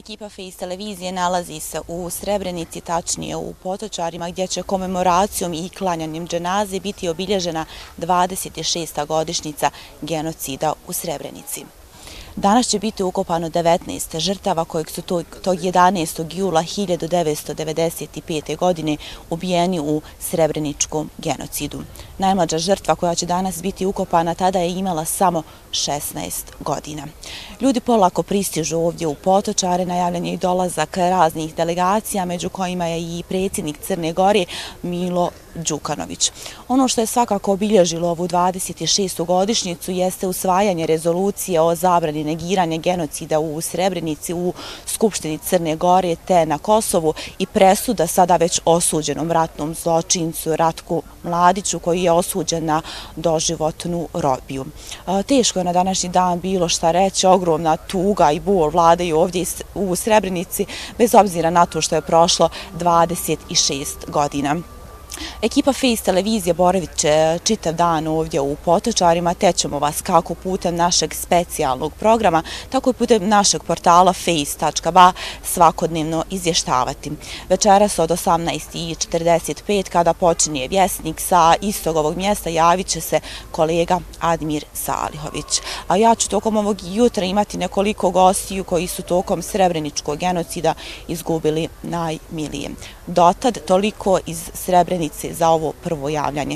Ekipa Face televizije nalazi se u Srebrenici, tačnije u Potočarima, gdje će komemoracijom i klanjanjem dženaze biti obilježena 26. godišnjica genocida u Srebrenici. Danas će biti ukopano 19 žrtava kojeg su tog 11. jula 1995. godine ubijeni u Srebreničkom genocidu. Najmlađa žrtva koja će danas biti ukopana tada je imala samo 16 godina. Ljudi polako pristižu ovdje u Potočare, najavljen je i dolazak raznih delegacija, među kojima je i predsjednik Crne Gore Milo Đukanović. Ono što je svakako obilježilo ovu 26. godišnjicu jeste usvajanje rezolucije o zabrani negiranja genocida u Srebrenici u Skupštini Crne Gore te na Kosovu i presuda sada već osuđenom ratnom zločincu Ratku Mladiću, koji je osuđen na doživotnu robiju. Teško je na današnji dan bilo šta reći, ogromna tuga i bol vladaju ovdje u Srebrenici, bez obzira na to što je prošlo 26 godina. Ekipa Face televizije boravit će čitav dan ovdje u Potočarima, te ćemo vas kako putem našeg specijalnog programa, tako i putem našeg portala face.ba svakodnevno izvještavati. Večeras od 18:45 kada počinje Vjesnik, sa istog ovog mjesta javit će se kolega Admir Salihović. A ja ću tokom ovog jutra imati nekoliko gostiju koji su tokom Srebreničkog genocida izgubili najmilije. Dotad toliko iz Srebrenice za ovo prvo javljanje.